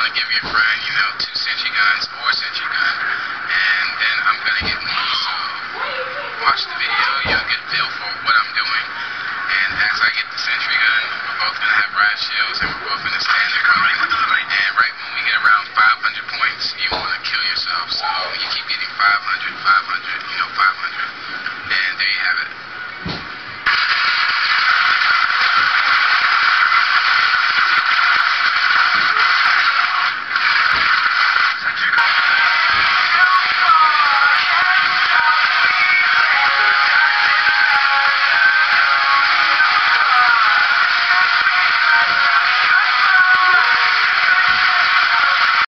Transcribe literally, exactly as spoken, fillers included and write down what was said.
want to give your friend, you know, two sentry guns or a sentry gun, and then I'm going to get one. So watch the video, you'll get a feel for what I'm doing. And as I get the sentry gun, we're both going to have riot shields, and we're both going to stand there running. And right when we get around five hundred points, you want to kill yourself. So you keep getting five hundred, five hundred, you know, five hundred. And there you have it.